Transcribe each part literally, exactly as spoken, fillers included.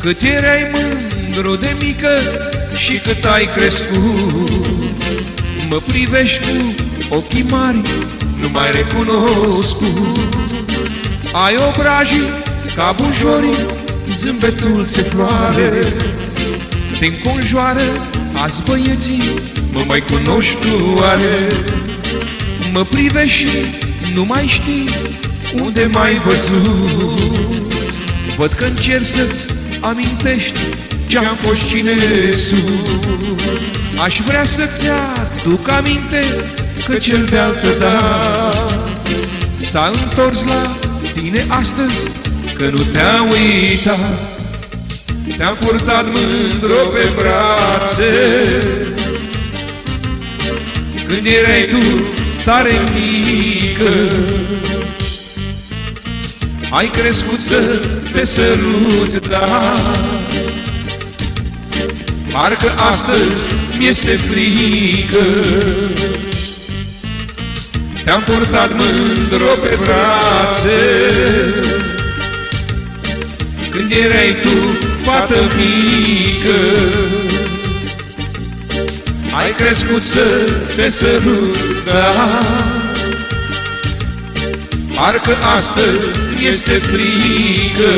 Cât erai mândru de mică și cât ai crescut, mă privești cu ochii mari, nu mai recunoscut. Ai obrajii ca bujorii, zâmbetul ți-e floare, te înconjoară azi băieții, mă mai cunoști tu oare? Mă privești și nu mai știi unde m-ai văzut. Văd că încerci să-ți amintești ce-am fost cine sunt. Aș vrea să-ți aduc aminte că cel de-altă dată s-a întors la tine astăzi, că nu te-a uitat. Te-am purtat mândru pe brațe când erai tu tare mică. Ai crescut să te sărut, dar parcă astăzi mi-este frică. Te-am purtat mândru pe brațe când erai tu fată mică. Ai crescut să te sărut, dar parcă astăzi mi-este frică.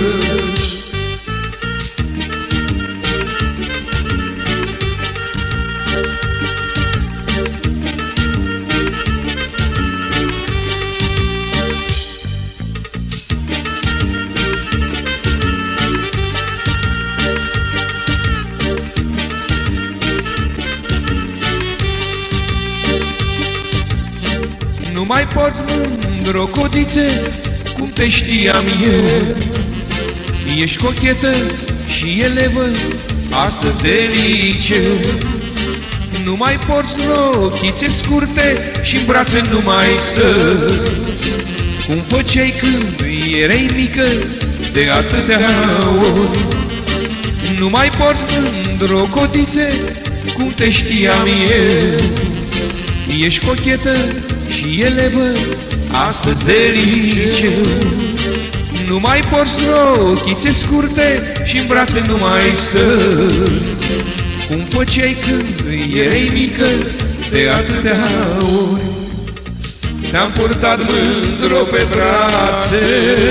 Nu mai poți mândru, codițe, cum te știam eu. Ești cochetă și elevă astăzi de liceu. Nu mai porți rochițe scurte și-n brațe numai să, cum făceai când erai mică de atâtea ori. Nu mai porți mândru, codițe, cum te știam eu. Ești cochetă și elevă astăzi de liceu. Nu mai porți rochițe scurte și-n brațe numai să, cum făceai când erai mică de atâtea ori. Te-am purtat mândru pe brațe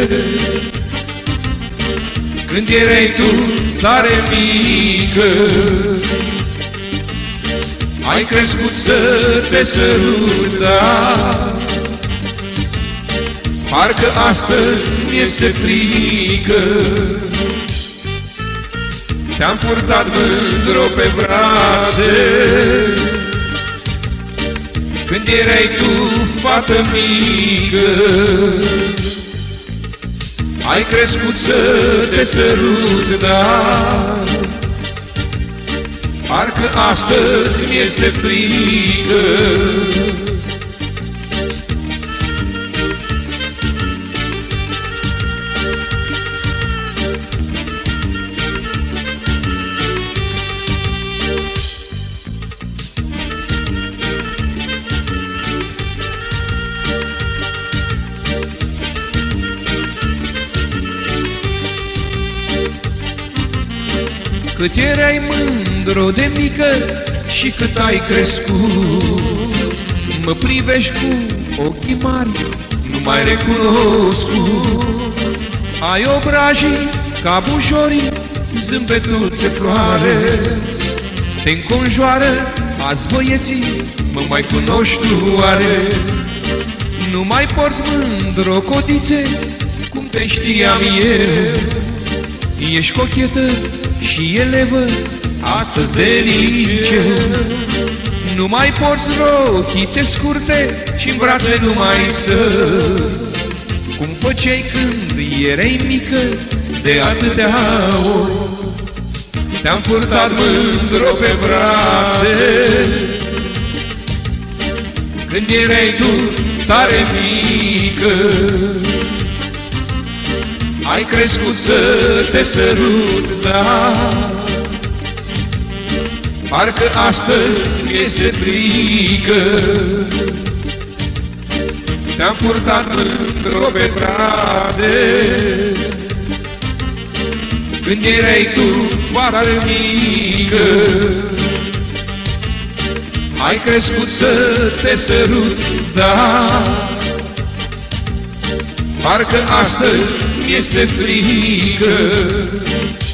când erai tu tare mică. Ai crescut să te sărut, dar parcă astăzi mi-este frică. Te-am purtat mândru pe brațe când erai tu fată mică. Ai crescut să te sărut, dar parcă astăzi mi-este frică. Cât erai mândru de mică și cât ai crescut, mă privești cu ochii mari, nu mai recunoscut. Ai obrajii ca bujorii, zâmbetul ți-e floare, te înconjoară azi băieții, mă mai cunoști tu oare? Nu mai porți mândru, codițe, cum te știam eu. Ești cochetă și elevă astăzi de liceu. Nu mai porți rochițe scurte și-n brațe numai să, cum făceai când erai mică de atâtea ori. Te-am purtat mândru pe brațe când erai tu tare mică. Ai crescut să te sărut, dar parcă astăzi mi-este frică. Te-am purtat mândru pe brațe când erai tu fara mică. Ai crescut să te sărut, da, parcă astăzi mi-este frică.